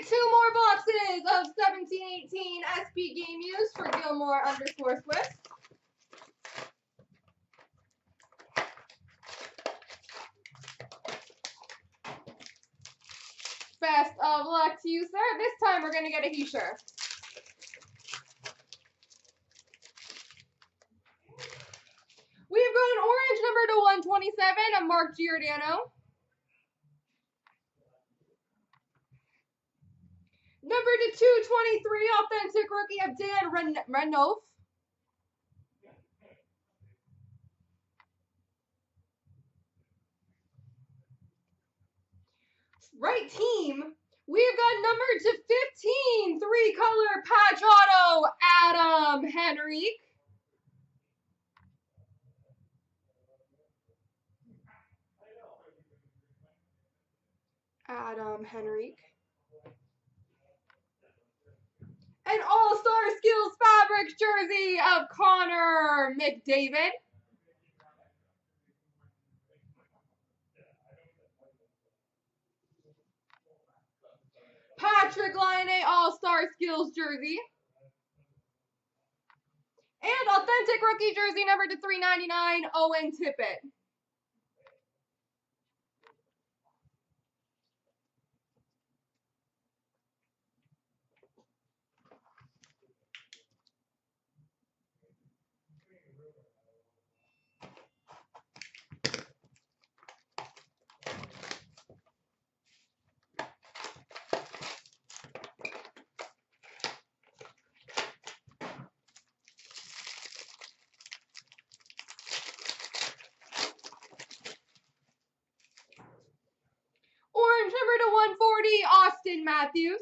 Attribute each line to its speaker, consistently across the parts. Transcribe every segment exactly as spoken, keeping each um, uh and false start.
Speaker 1: get two more boxes of seventeen eighteen S P Game Used for Gilmore underscore Swift. Best of luck to you, sir. This time we're going to get a Heisher. We've got an orange number to one twenty-seven of Mark Giordano. Number to two twenty-three, authentic rookie of Dan Ren Renouf. Right team, we've got number to fifteen, three-color patch auto, Adam Henrique. Adam Henrique. An All-Star Skills Fabrics jersey of Connor McDavid. Patrick Laine All-Star Skills jersey. And authentic rookie jersey number to three ninety-nine, Owen Tippett. Orange number to one forty, Austin Matthews.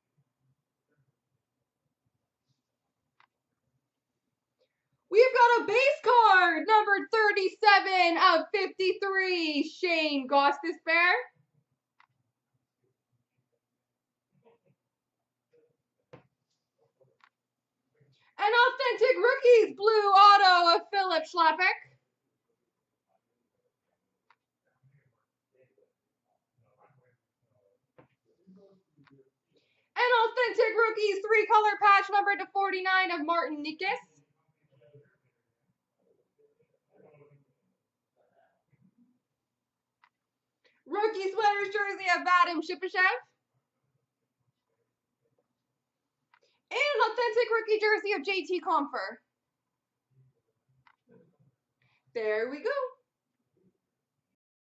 Speaker 1: We've got a base card, number thirty-seven of fifty-three, Shane Gostisbehere. An authentic rookies blue auto of Philip Schlappick. An authentic rookies three-color patch number to forty-nine of Martin Necas. Rookie sweaters jersey of Vadim Shipachyov. And an authentic rookie jersey of J T Compher. There we go.